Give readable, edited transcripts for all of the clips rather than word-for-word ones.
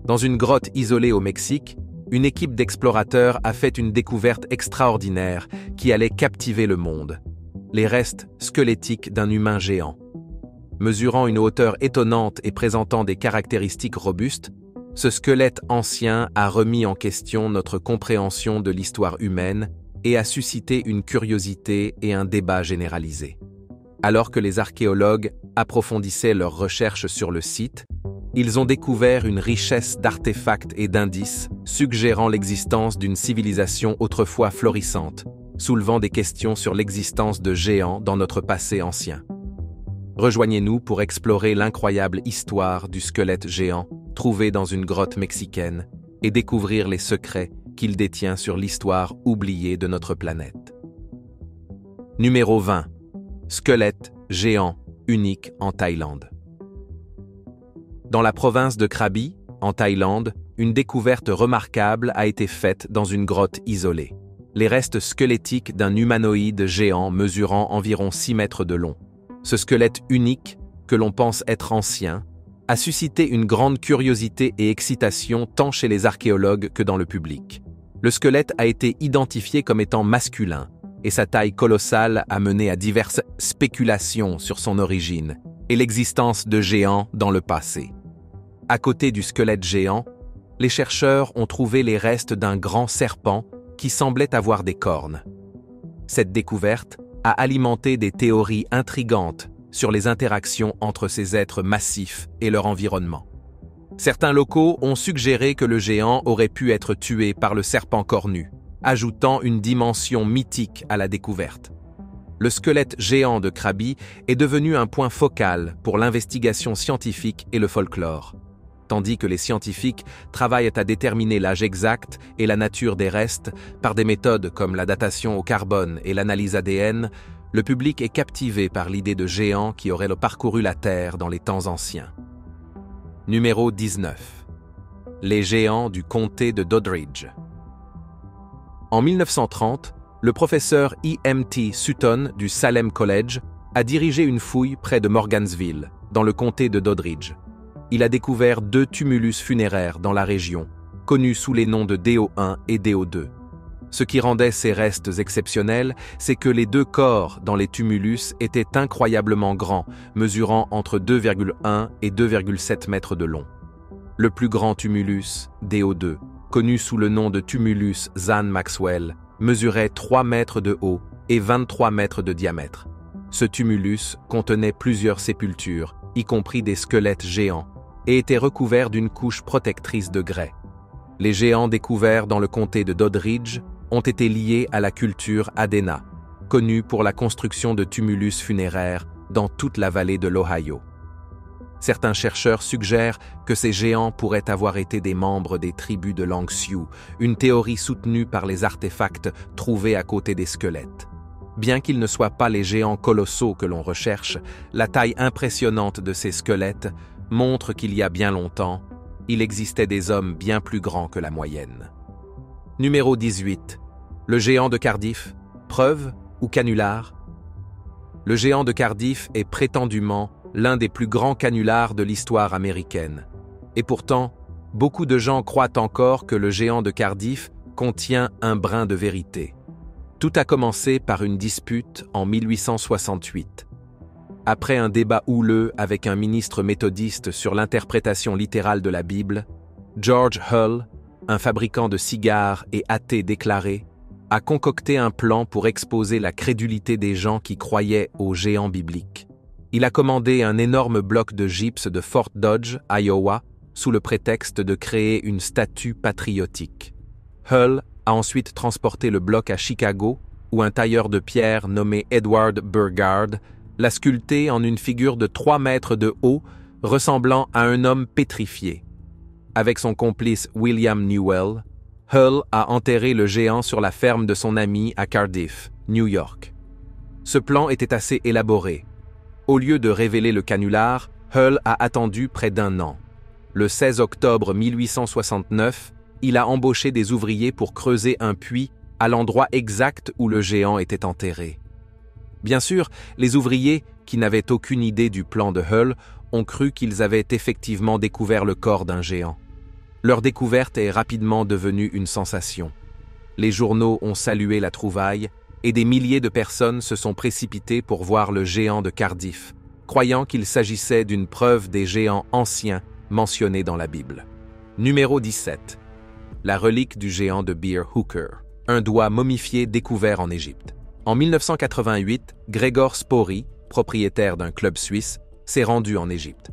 Dans une grotte isolée au Mexique, une équipe d'explorateurs a fait une découverte extraordinaire qui allait captiver le monde. Les restes squelettiques d'un humain géant. Mesurant une hauteur étonnante et présentant des caractéristiques robustes, ce squelette ancien a remis en question notre compréhension de l'histoire humaine et a suscité une curiosité et un débat généralisé. Alors que les archéologues approfondissaient leurs recherches sur le site, ils ont découvert une richesse d'artefacts et d'indices suggérant l'existence d'une civilisation autrefois florissante, soulevant des questions sur l'existence de géants dans notre passé ancien. Rejoignez-nous pour explorer l'incroyable histoire du squelette géant trouvé dans une grotte mexicaine et découvrir les secrets qu'il détient sur l'histoire oubliée de notre planète. Numéro 20. Squelette géant unique en Thaïlande. Dans la province de Krabi, en Thaïlande, une découverte remarquable a été faite dans une grotte isolée. Les restes squelettiques d'un humanoïde géant mesurant environ 6 mètres de long. Ce squelette unique, que l'on pense être ancien, a suscité une grande curiosité et excitation tant chez les archéologues que dans le public. Le squelette a été identifié comme étant masculin, et sa taille colossale a mené à diverses spéculations sur son origine et l'existence de géants dans le passé. À côté du squelette géant, les chercheurs ont trouvé les restes d'un grand serpent qui semblait avoir des cornes. Cette découverte a alimenté des théories intrigantes sur les interactions entre ces êtres massifs et leur environnement. Certains locaux ont suggéré que le géant aurait pu être tué par le serpent cornu, ajoutant une dimension mythique à la découverte. Le squelette géant de Krabi est devenu un point focal pour l'investigation scientifique et le folklore. Tandis que les scientifiques travaillent à déterminer l'âge exact et la nature des restes par des méthodes comme la datation au carbone et l'analyse ADN, le public est captivé par l'idée de géants qui auraient parcouru la Terre dans les temps anciens. Numéro 19. Les géants du comté de Doddridge. En 1930, le professeur E.M.T. Sutton du Salem College a dirigé une fouille près de Morgansville, dans le comté de Doddridge. Il a découvert 2 tumulus funéraires dans la région, connus sous les noms de DO1 et DO2. Ce qui rendait ces restes exceptionnels, c'est que les 2 corps dans les tumulus étaient incroyablement grands, mesurant entre 2,1 et 2,7 mètres de long. Le plus grand tumulus, DO2, connu sous le nom de tumulus Zahn Maxwell, mesurait 3 mètres de haut et 23 mètres de diamètre. Ce tumulus contenait plusieurs sépultures, y compris des squelettes géants, et était recouvert d'une couche protectrice de grès. Les géants découverts dans le comté de Doddridge ont été liés à la culture Adena, connue pour la construction de tumulus funéraires dans toute la vallée de l'Ohio. Certains chercheurs suggèrent que ces géants pourraient avoir été des membres des tribus de langue Sioux, une théorie soutenue par les artefacts trouvés à côté des squelettes. Bien qu'ils ne soient pas les géants colossaux que l'on recherche, la taille impressionnante de ces squelettes montre qu'il y a bien longtemps, il existait des hommes bien plus grands que la moyenne. Numéro 18. Le géant de Cardiff, preuve ou canular? Le géant de Cardiff est prétendument l'un des plus grands canulars de l'histoire américaine. Et pourtant, beaucoup de gens croient encore que le géant de Cardiff contient un brin de vérité. Tout a commencé par une dispute en 1868. Après un débat houleux avec un ministre méthodiste sur l'interprétation littérale de la Bible, George Hull, un fabricant de cigares et athée déclaré, a concocté un plan pour exposer la crédulité des gens qui croyaient aux géants bibliques. Il a commandé un énorme bloc de gypse de Fort Dodge, Iowa, sous le prétexte de créer une statue patriotique. Hull a ensuite transporté le bloc à Chicago, où un tailleur de pierre nommé Edward Burgard l'a sculpté en une figure de 3 mètres de haut, ressemblant à un homme pétrifié. Avec son complice William Newell, Hull a enterré le géant sur la ferme de son ami à Cardiff, New York. Ce plan était assez élaboré. Au lieu de révéler le canular, Hull a attendu près d'1 an. Le 16 octobre 1869, il a embauché des ouvriers pour creuser un puits à l'endroit exact où le géant était enterré. Bien sûr, les ouvriers, qui n'avaient aucune idée du plan de Hull, ont cru qu'ils avaient effectivement découvert le corps d'un géant. Leur découverte est rapidement devenue une sensation. Les journaux ont salué la trouvaille et des milliers de personnes se sont précipitées pour voir le géant de Cardiff, croyant qu'il s'agissait d'une preuve des géants anciens mentionnés dans la Bible. Numéro 17. La relique du géant de Beer Hooker, un doigt momifié découvert en Égypte. En 1988, Gregor Spory, propriétaire d'un club suisse, s'est rendu en Égypte.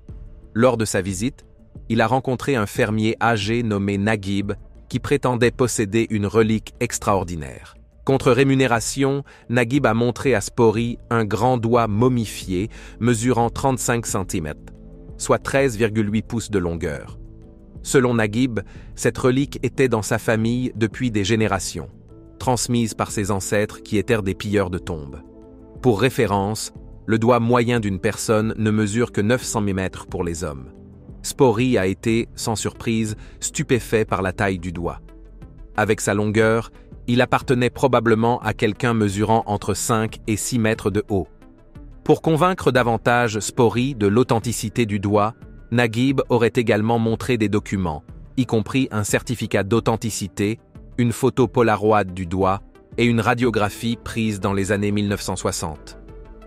Lors de sa visite, il a rencontré un fermier âgé nommé Naguib qui prétendait posséder une relique extraordinaire. Contre rémunération, Naguib a montré à Spory un grand doigt momifié mesurant 35 cm, soit 13,8 pouces de longueur. Selon Naguib, cette relique était dans sa famille depuis des générations, transmise par ses ancêtres qui étaient des pilleurs de tombes. Pour référence, le doigt moyen d'une personne ne mesure que 900 mm pour les hommes. Spory a été, sans surprise, stupéfait par la taille du doigt. Avec sa longueur, il appartenait probablement à quelqu'un mesurant entre 5 et 6 mètres de haut. Pour convaincre davantage Spory de l'authenticité du doigt, Naguib aurait également montré des documents, y compris un certificat d'authenticité, une photo Polaroid du doigt et une radiographie prise dans les années 1960.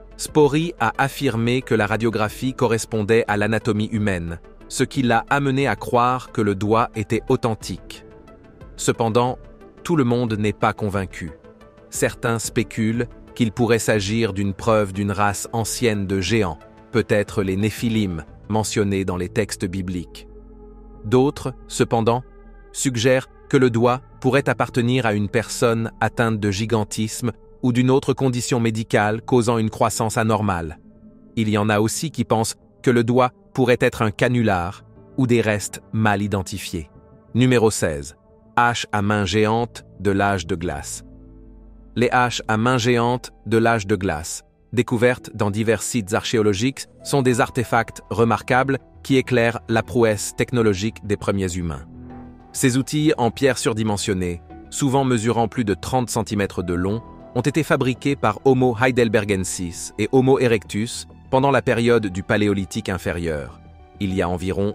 Spory a affirmé que la radiographie correspondait à l'anatomie humaine, ce qui l'a amené à croire que le doigt était authentique. Cependant, tout le monde n'est pas convaincu. Certains spéculent qu'il pourrait s'agir d'une preuve d'une race ancienne de géants, peut-être les Néphilim, mentionnés dans les textes bibliques. D'autres, cependant, suggèrent que le doigt pourrait appartenir à une personne atteinte de gigantisme ou d'une autre condition médicale causant une croissance anormale. Il y en a aussi qui pensent que le doigt pourrait être un canular ou des restes mal identifiés. Numéro 16. Haches à main géante de l'âge de glace. Les haches à main géante de l'âge de glace, découvertes dans divers sites archéologiques, sont des artefacts remarquables qui éclairent la prouesse technologique des premiers humains. Ces outils en pierre surdimensionnée, souvent mesurant plus de 30 cm de long, ont été fabriqués par Homo heidelbergensis et Homo erectus pendant la période du Paléolithique inférieur, il y a environ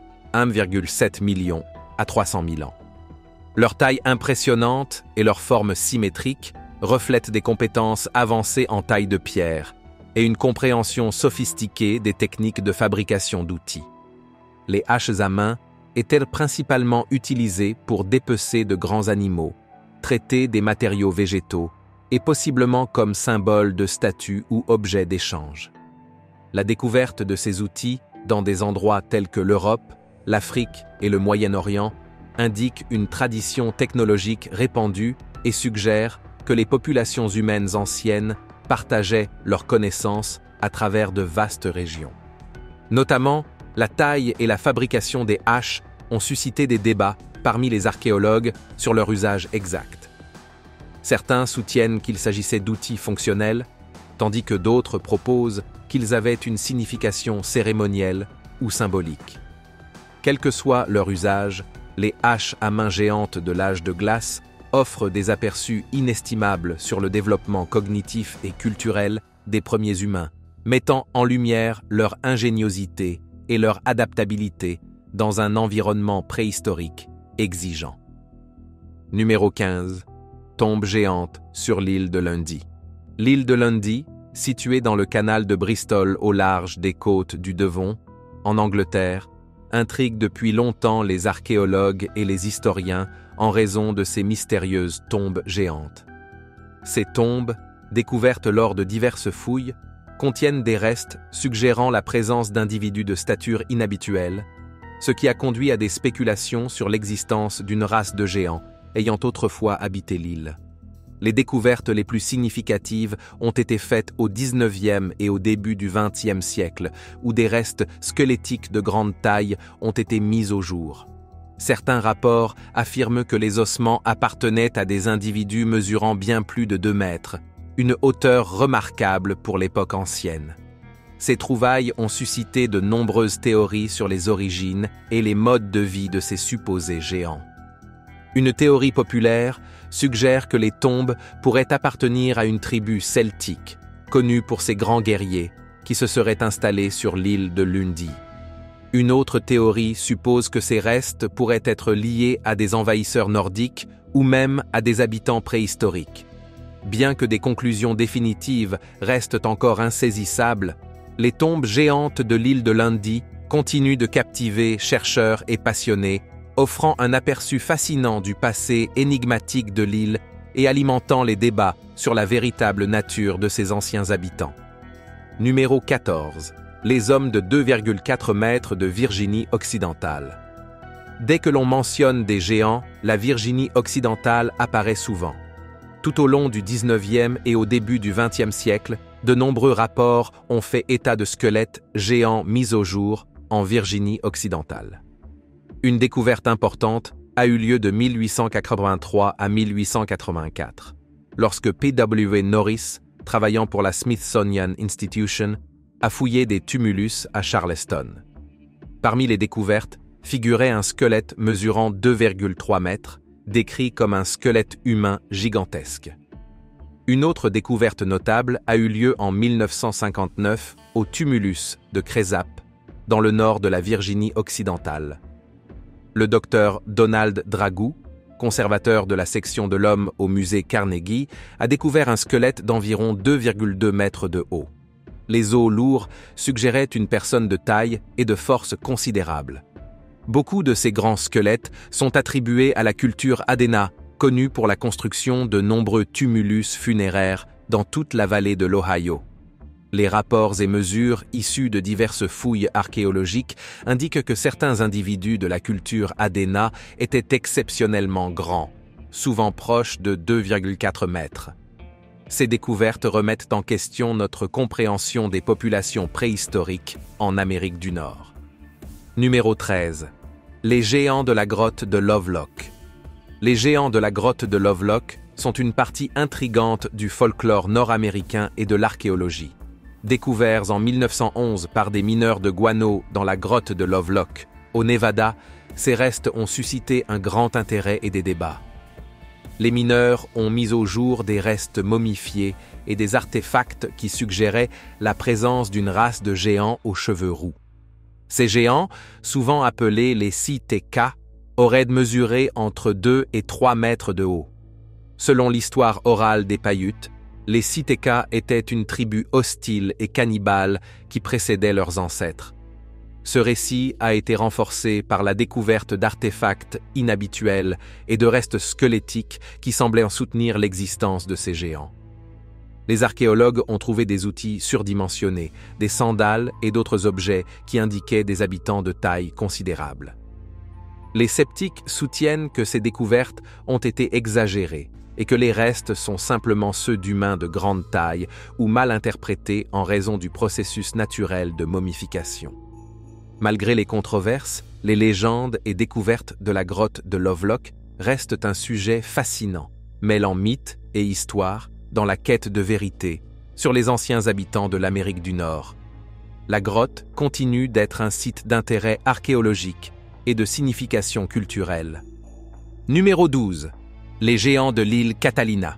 1,7 million à 300 000 ans. Leur taille impressionnante et leur forme symétrique reflètent des compétences avancées en taille de pierre et une compréhension sophistiquée des techniques de fabrication d'outils. Les haches à main étaient principalement utilisées pour dépecer de grands animaux, traiter des matériaux végétaux et possiblement comme symbole de statut ou objet d'échange. La découverte de ces outils dans des endroits tels que l'Europe, l'Afrique et le Moyen-Orient indique une tradition technologique répandue et suggère que les populations humaines anciennes partageaient leurs connaissances à travers de vastes régions. Notamment, la taille et la fabrication des haches ont suscité des débats parmi les archéologues sur leur usage exact. Certains soutiennent qu'il s'agissait d'outils fonctionnels, tandis que d'autres proposent qu'ils avaient une signification cérémonielle ou symbolique. Quel que soit leur usage, les haches à main géante de l'âge de glace offrent des aperçus inestimables sur le développement cognitif et culturel des premiers humains, mettant en lumière leur ingéniosité et leur adaptabilité dans un environnement préhistorique exigeant. Numéro 15. Tombe géante sur l'île de Lundy. L'île de Lundy, située dans le canal de Bristol au large des côtes du Devon, en Angleterre, intrigue depuis longtemps les archéologues et les historiens en raison de ces mystérieuses tombes géantes. Ces tombes, découvertes lors de diverses fouilles, contiennent des restes suggérant la présence d'individus de stature inhabituelle, ce qui a conduit à des spéculations sur l'existence d'une race de géants ayant autrefois habité l'île. Les découvertes les plus significatives ont été faites au XIXe et au début du XXe siècle, où des restes squelettiques de grande taille ont été mis au jour. Certains rapports affirment que les ossements appartenaient à des individus mesurant bien plus de 2 mètres, une hauteur remarquable pour l'époque ancienne. Ces trouvailles ont suscité de nombreuses théories sur les origines et les modes de vie de ces supposés géants. Une théorie populaire suggère que les tombes pourraient appartenir à une tribu celtique, connue pour ses grands guerriers, qui se seraient installés sur l'île de Lundy. Une autre théorie suppose que ces restes pourraient être liés à des envahisseurs nordiques ou même à des habitants préhistoriques. Bien que des conclusions définitives restent encore insaisissables, les tombes géantes de l'île de Lundy continuent de captiver chercheurs et passionnés, offrant un aperçu fascinant du passé énigmatique de l'île et alimentant les débats sur la véritable nature de ses anciens habitants. Numéro 14. Les hommes de 2,4 mètres de Virginie occidentale. Dès que l'on mentionne des géants, la Virginie occidentale apparaît souvent. Tout au long du 19e et au début du 20e siècle, de nombreux rapports ont fait état de squelettes géants mis au jour en Virginie occidentale. Une découverte importante a eu lieu de 1883 à 1884, lorsque P.W. Norris, travaillant pour la Smithsonian Institution, a fouillé des tumulus à Charleston. Parmi les découvertes figurait un squelette mesurant 2,3 mètres, décrit comme un squelette humain gigantesque. Une autre découverte notable a eu lieu en 1959 au tumulus de Cresap, dans le nord de la Virginie occidentale. Le docteur Donald Dragoo, conservateur de la section de l'homme au musée Carnegie, a découvert un squelette d'environ 2,2 mètres de haut. Les os lourds suggéraient une personne de taille et de force considérable. Beaucoup de ces grands squelettes sont attribués à la culture Adena, connue pour la construction de nombreux tumulus funéraires dans toute la vallée de l'Ohio. Les rapports et mesures issus de diverses fouilles archéologiques indiquent que certains individus de la culture Adena étaient exceptionnellement grands, souvent proches de 2,4 mètres. Ces découvertes remettent en question notre compréhension des populations préhistoriques en Amérique du Nord. Numéro 13. Les géants de la grotte de Lovelock. Les géants de la grotte de Lovelock sont une partie intrigante du folklore nord-américain et de l'archéologie. Découverts en 1911 par des mineurs de guano dans la grotte de Lovelock, au Nevada, ces restes ont suscité un grand intérêt et des débats. Les mineurs ont mis au jour des restes momifiés et des artefacts qui suggéraient la présence d'une race de géants aux cheveux roux. Ces géants, souvent appelés les Siteka, auraient mesuré entre 2 et 3 mètres de haut. Selon l'histoire orale des Paiutes, les Siteka étaient une tribu hostile et cannibale qui précédait leurs ancêtres. Ce récit a été renforcé par la découverte d'artefacts inhabituels et de restes squelettiques qui semblaient en soutenir l'existence de ces géants. Les archéologues ont trouvé des outils surdimensionnés, des sandales et d'autres objets qui indiquaient des habitants de taille considérable. Les sceptiques soutiennent que ces découvertes ont été exagérées et que les restes sont simplement ceux d'humains de grande taille ou mal interprétés en raison du processus naturel de momification. Malgré les controverses, les légendes et découvertes de la grotte de Lovelock restent un sujet fascinant, mêlant mythe et histoire dans la quête de vérité sur les anciens habitants de l'Amérique du Nord. La grotte continue d'être un site d'intérêt archéologique et de signification culturelle. Numéro 12. Les géants de l'île Catalina.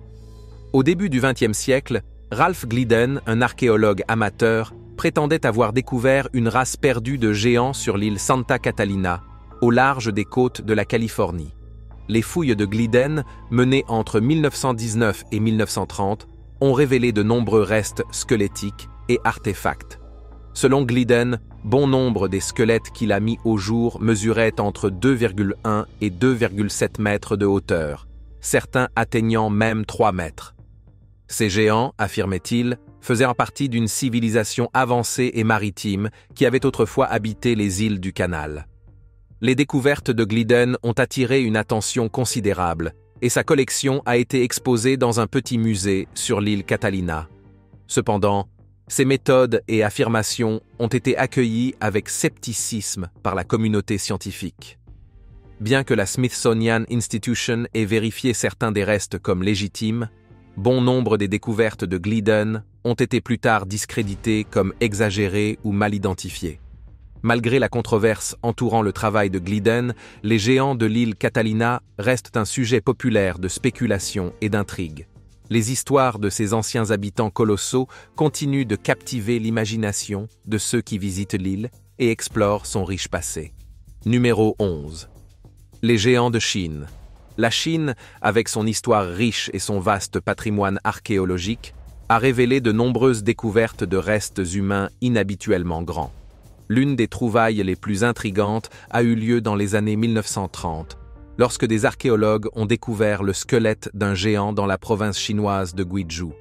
Au début du XXe siècle, Ralph Glidden, un archéologue amateur, prétendait avoir découvert une race perdue de géants sur l'île Santa Catalina, au large des côtes de la Californie. Les fouilles de Glidden, menées entre 1919 et 1930, ont révélé de nombreux restes squelettiques et artefacts. Selon Glidden, bon nombre des squelettes qu'il a mis au jour mesuraient entre 2,1 et 2,7 mètres de hauteur, certains atteignant même 3 mètres. Ces géants, affirmait-il, faisaient en partie d'une civilisation avancée et maritime qui avait autrefois habité les îles du Canal. Les découvertes de Glidden ont attiré une attention considérable et sa collection a été exposée dans un petit musée sur l'île Catalina. Cependant, ces méthodes et affirmations ont été accueillies avec scepticisme par la communauté scientifique. Bien que la Smithsonian Institution ait vérifié certains des restes comme légitimes, bon nombre des découvertes de Glidden ont été plus tard discréditées comme exagérées ou mal identifiées. Malgré la controverse entourant le travail de Glidden, les géants de l'île Catalina restent un sujet populaire de spéculation et d'intrigue. Les histoires de ces anciens habitants colossaux continuent de captiver l'imagination de ceux qui visitent l'île et explore son riche passé. Numéro 11. Les géants de Chine. La Chine, avec son histoire riche et son vaste patrimoine archéologique, a révélé de nombreuses découvertes de restes humains inhabituellement grands. L'une des trouvailles les plus intrigantes a eu lieu dans les années 1930, lorsque des archéologues ont découvert le squelette d'un géant dans la province chinoise de Guizhou.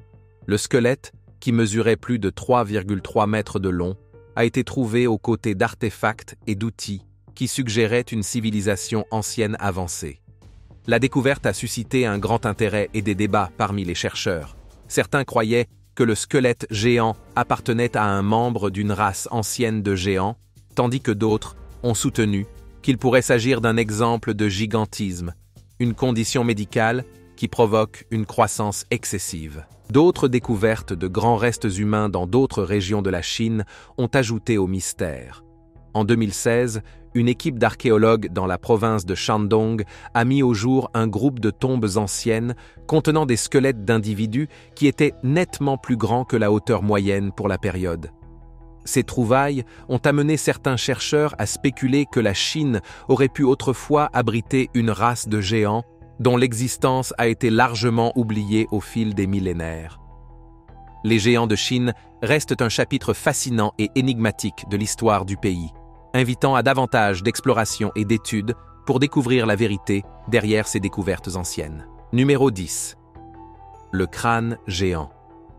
Le squelette, qui mesurait plus de 3,3 mètres de long, a été trouvé aux côtés d'artefacts et d'outils qui suggéraient une civilisation ancienne avancée. La découverte a suscité un grand intérêt et des débats parmi les chercheurs. Certains croyaient que le squelette géant appartenait à un membre d'une race ancienne de géants, tandis que d'autres ont soutenu qu'il pourrait s'agir d'un exemple de gigantisme, une condition médicale qui provoque une croissance excessive. D'autres découvertes de grands restes humains dans d'autres régions de la Chine ont ajouté au mystère. En 2016, une équipe d'archéologues dans la province de Shandong a mis au jour un groupe de tombes anciennes contenant des squelettes d'individus qui étaient nettement plus grands que la hauteur moyenne pour la période. Ces trouvailles ont amené certains chercheurs à spéculer que la Chine aurait pu autrefois abriter une race de géants dont l'existence a été largement oubliée au fil des millénaires. Les géants de Chine restent un chapitre fascinant et énigmatique de l'histoire du pays, invitant à davantage d'exploration et d'études pour découvrir la vérité derrière ces découvertes anciennes. Numéro 10. Le crâne géant.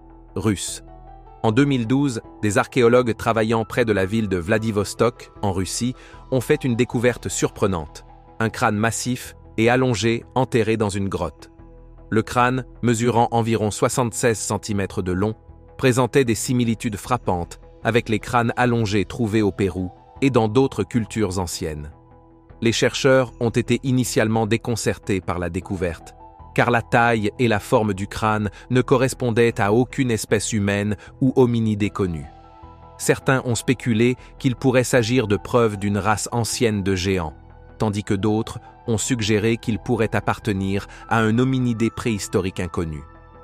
Russe. En 2012, des archéologues travaillant près de la ville de Vladivostok, en Russie, ont fait une découverte surprenante. Un crâne massif et allongé enterré dans une grotte. Le crâne, mesurant environ 76 cm de long, présentait des similitudes frappantes avec les crânes allongés trouvés au Pérou et dans d'autres cultures anciennes. Les chercheurs ont été initialement déconcertés par la découverte, car la taille et la forme du crâne ne correspondaient à aucune espèce humaine ou hominidé connue. Certains ont spéculé qu'il pourrait s'agir de preuves d'une race ancienne de géants, tandis que d'autres ont suggéré qu'il pourrait appartenir à un hominidé préhistorique inconnu.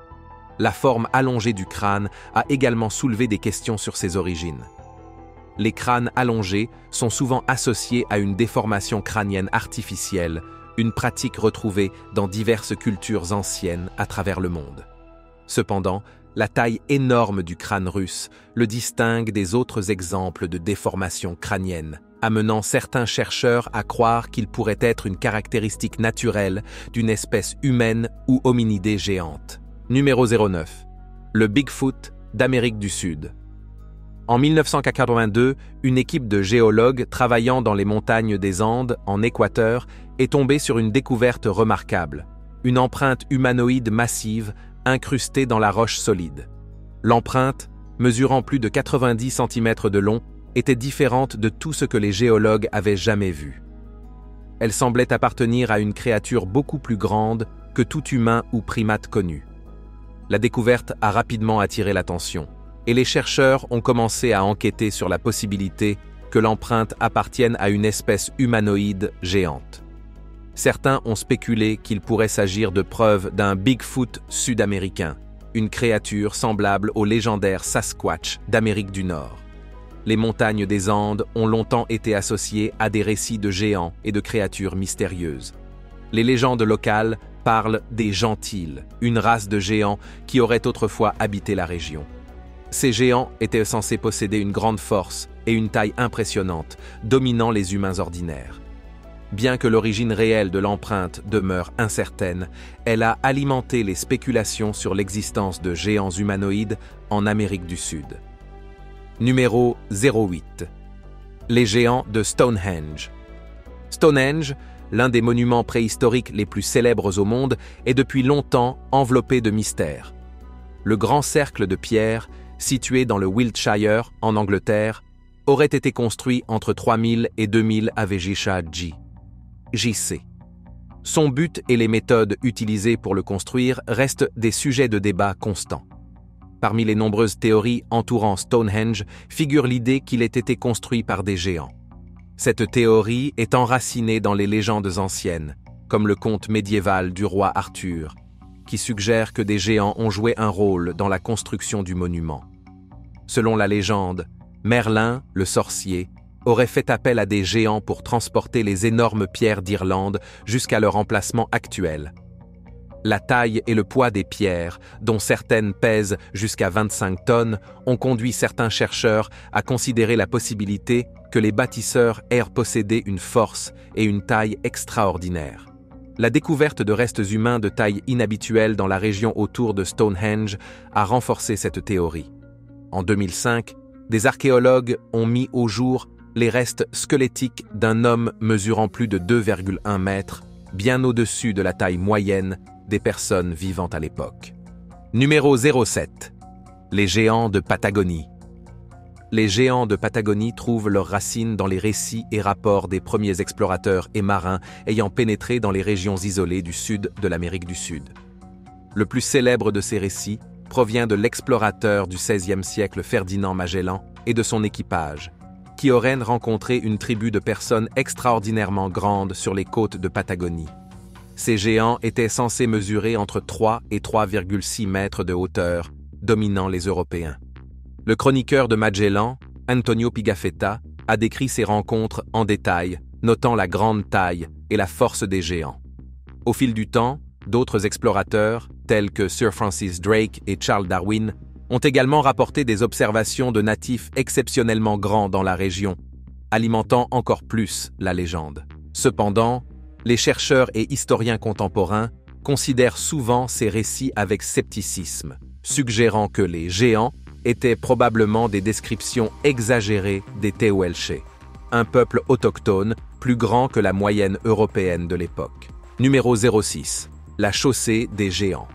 La forme allongée du crâne a également soulevé des questions sur ses origines. Les crânes allongés sont souvent associés à une déformation crânienne artificielle, une pratique retrouvée dans diverses cultures anciennes à travers le monde. Cependant, la taille énorme du crâne russe le distingue des autres exemples de déformation crânienne, amenant certains chercheurs à croire qu'il pourrait être une caractéristique naturelle d'une espèce humaine ou hominidée géante. Numéro 09. Le Bigfoot d'Amérique du Sud. En 1982, une équipe de géologues travaillant dans les montagnes des Andes, en Équateur, est tombée sur une découverte remarquable, une empreinte humanoïde massive incrustée dans la roche solide. L'empreinte, mesurant plus de 90 cm de long, était différente de tout ce que les géologues avaient jamais vu. Elle semblait appartenir à une créature beaucoup plus grande que tout humain ou primate connu. La découverte a rapidement attiré l'attention, et les chercheurs ont commencé à enquêter sur la possibilité que l'empreinte appartienne à une espèce humanoïde géante. Certains ont spéculé qu'il pourrait s'agir de preuves d'un Bigfoot sud-américain, une créature semblable au légendaire Sasquatch d'Amérique du Nord. Les montagnes des Andes ont longtemps été associées à des récits de géants et de créatures mystérieuses. Les légendes locales parlent des Gentils, une race de géants qui auraient autrefois habité la région. Ces géants étaient censés posséder une grande force et une taille impressionnante, dominant les humains ordinaires. Bien que l'origine réelle de l'empreinte demeure incertaine, elle a alimenté les spéculations sur l'existence de géants humanoïdes en Amérique du Sud. Numéro 08. Les géants de Stonehenge. Stonehenge, l'un des monuments préhistoriques les plus célèbres au monde, est depuis longtemps enveloppé de mystères. Le grand cercle de pierre, situé dans le Wiltshire, en Angleterre, aurait été construit entre 3000 et 2000 JC. Son but et les méthodes utilisées pour le construire restent des sujets de débat constants. Parmi les nombreuses théories entourant Stonehenge figure l'idée qu'il ait été construit par des géants. Cette théorie est enracinée dans les légendes anciennes, comme le conte médiéval du roi Arthur, qui suggère que des géants ont joué un rôle dans la construction du monument. Selon la légende, Merlin, le sorcier, auraient fait appel à des géants pour transporter les énormes pierres d'Irlande jusqu'à leur emplacement actuel. La taille et le poids des pierres, dont certaines pèsent jusqu'à 25 tonnes, ont conduit certains chercheurs à considérer la possibilité que les bâtisseurs aient possédé une force et une taille extraordinaires. La découverte de restes humains de taille inhabituelle dans la région autour de Stonehenge a renforcé cette théorie. En 2005, des archéologues ont mis au jour les restes squelettiques d'un homme mesurant plus de 2,1 mètres, bien au-dessus de la taille moyenne des personnes vivant à l'époque. Numéro 07. Les géants de Patagonie. Les géants de Patagonie trouvent leurs racines dans les récits et rapports des premiers explorateurs et marins ayant pénétré dans les régions isolées du sud de l'Amérique du Sud. Le plus célèbre de ces récits provient de l'explorateur du XVIe siècle Ferdinand Magellan et de son équipage, qui auraient rencontré une tribu de personnes extraordinairement grandes sur les côtes de Patagonie. Ces géants étaient censés mesurer entre 3 et 3,6 mètres de hauteur, dominant les Européens. Le chroniqueur de Magellan, Antonio Pigafetta, a décrit ces rencontres en détail, notant la grande taille et la force des géants. Au fil du temps, d'autres explorateurs, tels que Sir Francis Drake et Charles Darwin, ont également rapporté des observations de natifs exceptionnellement grands dans la région, alimentant encore plus la légende. Cependant, les chercheurs et historiens contemporains considèrent souvent ces récits avec scepticisme, suggérant que les géants étaient probablement des descriptions exagérées des Tehuelche, un peuple autochtone plus grand que la moyenne européenne de l'époque. Numéro 06. La chaussée des géants.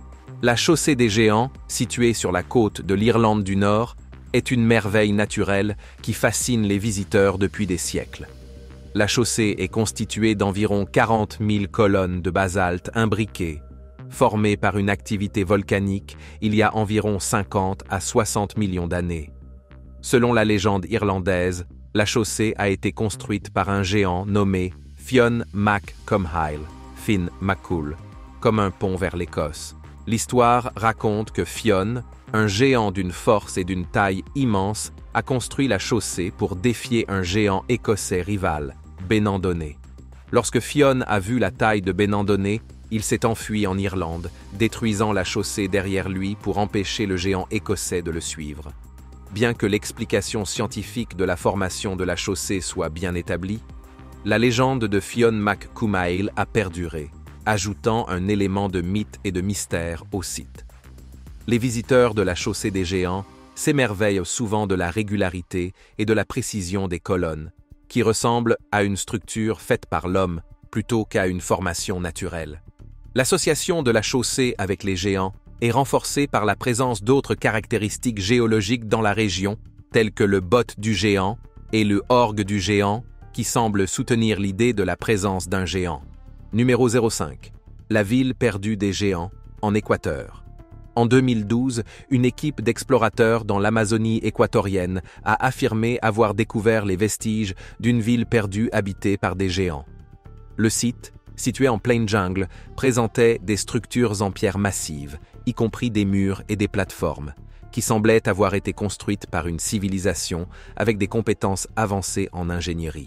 La chaussée des géants, située sur la côte de l'Irlande du Nord, est une merveille naturelle qui fascine les visiteurs depuis des siècles. La chaussée est constituée d'environ 40 000 colonnes de basalte imbriquées, formées par une activité volcanique il y a environ 50 à 60 millions d'années. Selon la légende irlandaise, la chaussée a été construite par un géant nommé Fionn mac Cumhaill, Finn MacCool, comme un pont vers l'Écosse. L'histoire raconte que Fionn, un géant d'une force et d'une taille immense, a construit la chaussée pour défier un géant écossais rival, Benandonné. Lorsque Fionn a vu la taille de Benandonné, il s'est enfui en Irlande, détruisant la chaussée derrière lui pour empêcher le géant écossais de le suivre. Bien que l'explication scientifique de la formation de la chaussée soit bien établie, la légende de Fionn mac Cumhaill a perduré, ajoutant un élément de mythe et de mystère au site. Les visiteurs de la chaussée des géants s'émerveillent souvent de la régularité et de la précision des colonnes, qui ressemblent à une structure faite par l'homme plutôt qu'à une formation naturelle. L'association de la chaussée avec les géants est renforcée par la présence d'autres caractéristiques géologiques dans la région, telles que le bot du géant et le orgue du géant, qui semblent soutenir l'idée de la présence d'un géant. Numéro 05. La ville perdue des géants, en Équateur. En 2012, une équipe d'explorateurs dans l'Amazonie équatorienne a affirmé avoir découvert les vestiges d'une ville perdue habitée par des géants. Le site, situé en pleine jungle, présentait des structures en pierre massive, y compris des murs et des plateformes, qui semblaient avoir été construites par une civilisation avec des compétences avancées en ingénierie.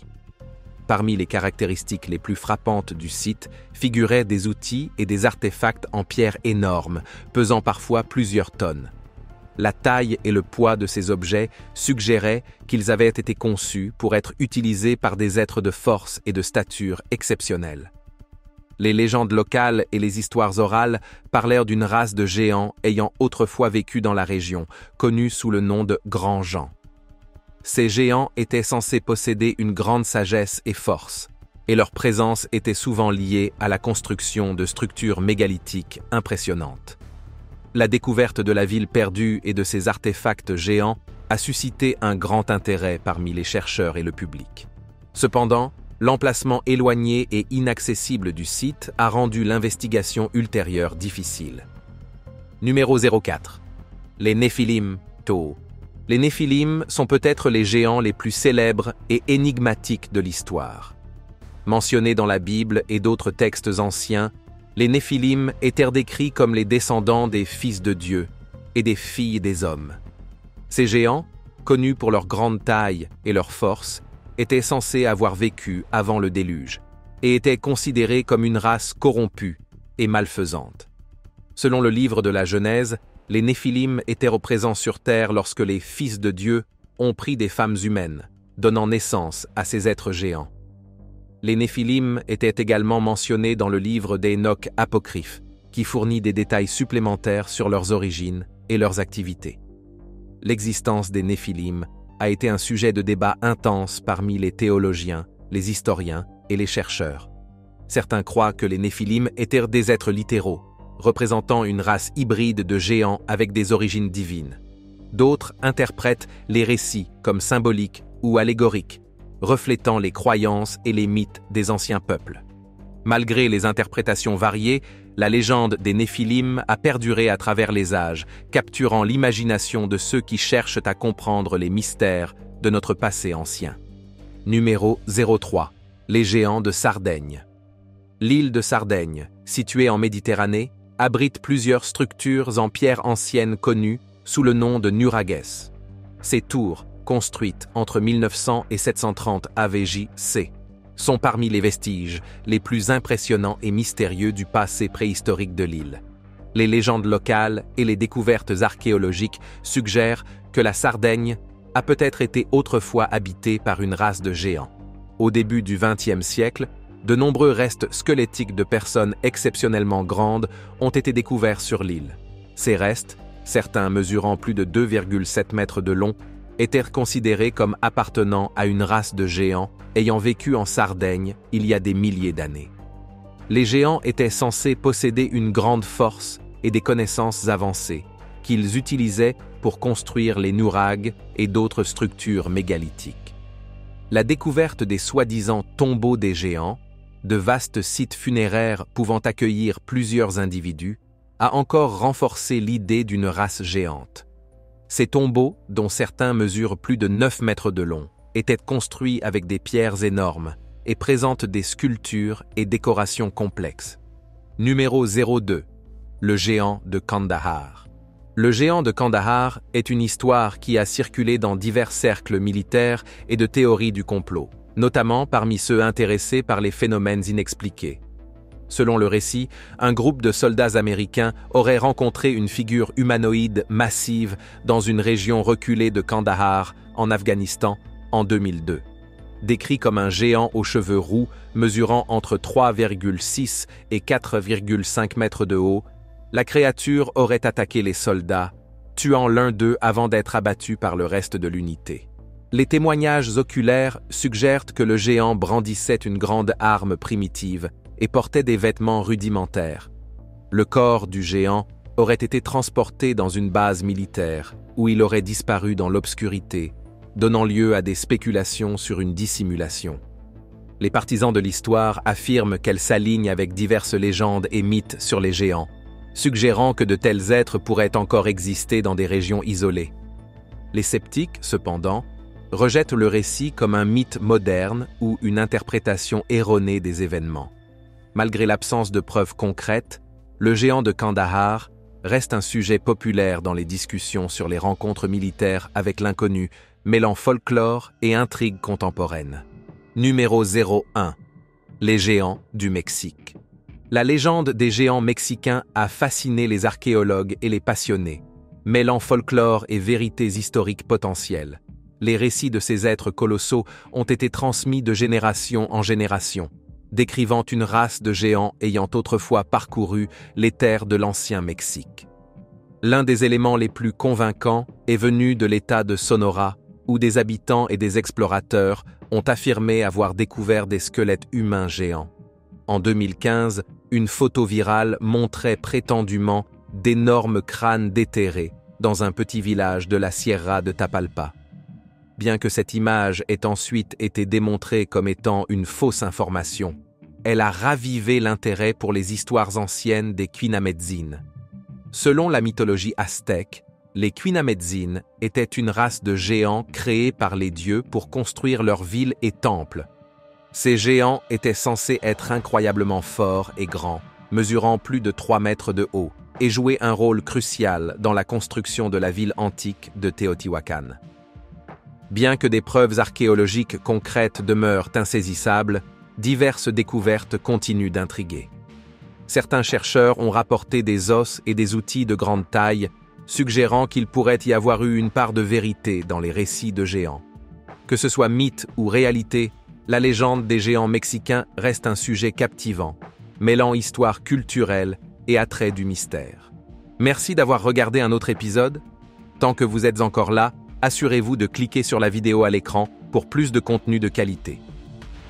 Parmi les caractéristiques les plus frappantes du site figuraient des outils et des artefacts en pierre énormes, pesant parfois plusieurs tonnes. La taille et le poids de ces objets suggéraient qu'ils avaient été conçus pour être utilisés par des êtres de force et de stature exceptionnelle. Les légendes locales et les histoires orales parlèrent d'une race de géants ayant autrefois vécu dans la région, connue sous le nom de Grands Gens. Ces géants étaient censés posséder une grande sagesse et force, et leur présence était souvent liée à la construction de structures mégalithiques impressionnantes. La découverte de la ville perdue et de ses artefacts géants a suscité un grand intérêt parmi les chercheurs et le public. Cependant, l'emplacement éloigné et inaccessible du site a rendu l'investigation ultérieure difficile. Numéro 04. Les Néphilim, Tau. Les Néphilim sont peut-être les géants les plus célèbres et énigmatiques de l'histoire. Mentionnés dans la Bible et d'autres textes anciens, les Néphilim étaient décrits comme les descendants des fils de Dieu et des filles des hommes. Ces géants, connus pour leur grande taille et leur force, étaient censés avoir vécu avant le déluge et étaient considérés comme une race corrompue et malfaisante. Selon le livre de la Genèse, les Néphilim étaient présents sur terre lorsque les fils de Dieu ont pris des femmes humaines, donnant naissance à ces êtres géants. Les Néphilim étaient également mentionnés dans le livre d'Hénoch apocryphe, qui fournit des détails supplémentaires sur leurs origines et leurs activités. L'existence des Néphilim a été un sujet de débat intense parmi les théologiens, les historiens et les chercheurs. Certains croient que les Néphilim étaient des êtres littéraux, représentant une race hybride de géants avec des origines divines. D'autres interprètent les récits comme symboliques ou allégoriques, reflétant les croyances et les mythes des anciens peuples. Malgré les interprétations variées, la légende des Néphilim a perduré à travers les âges, capturant l'imagination de ceux qui cherchent à comprendre les mystères de notre passé ancien. Numéro 03. Les géants de Sardaigne. L'île de Sardaigne, située en Méditerranée, abrite plusieurs structures en pierre ancienne connues sous le nom de nurages. Ces tours, construites entre 1900 et 730 AVJ-C, sont parmi les vestiges les plus impressionnants et mystérieux du passé préhistorique de l'île. Les légendes locales et les découvertes archéologiques suggèrent que la Sardaigne a peut-être été autrefois habitée par une race de géants. Au début du XXe siècle, de nombreux restes squelettiques de personnes exceptionnellement grandes ont été découverts sur l'île. Ces restes, certains mesurant plus de 2,7 mètres de long, étaient considérés comme appartenant à une race de géants ayant vécu en Sardaigne il y a des milliers d'années. Les géants étaient censés posséder une grande force et des connaissances avancées, qu'ils utilisaient pour construire les nurags et d'autres structures mégalithiques. La découverte des soi-disant tombeaux des géants, de vastes sites funéraires pouvant accueillir plusieurs individus, a encore renforcé l'idée d'une race géante. Ces tombeaux, dont certains mesurent plus de 9 mètres de long, étaient construits avec des pierres énormes et présentent des sculptures et décorations complexes. Numéro 02. Le géant de Kandahar. Le géant de Kandahar est une histoire qui a circulé dans divers cercles militaires et de théories du complot, notamment parmi ceux intéressés par les phénomènes inexpliqués. Selon le récit, un groupe de soldats américains aurait rencontré une figure humanoïde massive dans une région reculée de Kandahar, en Afghanistan, en 2002. Décrit comme un géant aux cheveux roux, mesurant entre 3,6 et 4,5 mètres de haut, la créature aurait attaqué les soldats, tuant l'un d'eux avant d'être abattu par le reste de l'unité. Les témoignages oculaires suggèrent que le géant brandissait une grande arme primitive et portait des vêtements rudimentaires. Le corps du géant aurait été transporté dans une base militaire, où il aurait disparu dans l'obscurité, donnant lieu à des spéculations sur une dissimulation. Les partisans de l'histoire affirment qu'elle s'aligne avec diverses légendes et mythes sur les géants, suggérant que de tels êtres pourraient encore exister dans des régions isolées. Les sceptiques, cependant, rejettent le récit comme un mythe moderne ou une interprétation erronée des événements. Malgré l'absence de preuves concrètes, le géant de Kandahar reste un sujet populaire dans les discussions sur les rencontres militaires avec l'inconnu, mêlant folklore et intrigue contemporaine. Numéro 01. Les géants du Mexique. La légende des géants mexicains a fasciné les archéologues et les passionnés, mêlant folklore et vérités historiques potentielles. Les récits de ces êtres colossaux ont été transmis de génération en génération, décrivant une race de géants ayant autrefois parcouru les terres de l'ancien Mexique. L'un des éléments les plus convaincants est venu de l'État de Sonora, où des habitants et des explorateurs ont affirmé avoir découvert des squelettes humains géants. En 2015, une photo virale montrait prétendument d'énormes crânes déterrés dans un petit village de la Sierra de Tapalpa. Bien que cette image ait ensuite été démontrée comme étant une fausse information, elle a ravivé l'intérêt pour les histoires anciennes des Quinametzin. Selon la mythologie aztèque, les Quinametzin étaient une race de géants créés par les dieux pour construire leurs villes et temples. Ces géants étaient censés être incroyablement forts et grands, mesurant plus de 3 mètres de haut, et jouer un rôle crucial dans la construction de la ville antique de Teotihuacan. Bien que des preuves archéologiques concrètes demeurent insaisissables, diverses découvertes continuent d'intriguer. Certains chercheurs ont rapporté des os et des outils de grande taille, suggérant qu'il pourrait y avoir eu une part de vérité dans les récits de géants. Que ce soit mythe ou réalité, la légende des géants mexicains reste un sujet captivant, mêlant histoire culturelle et attrait du mystère. Merci d'avoir regardé un autre épisode. Tant que vous êtes encore là, assurez-vous de cliquer sur la vidéo à l'écran pour plus de contenu de qualité.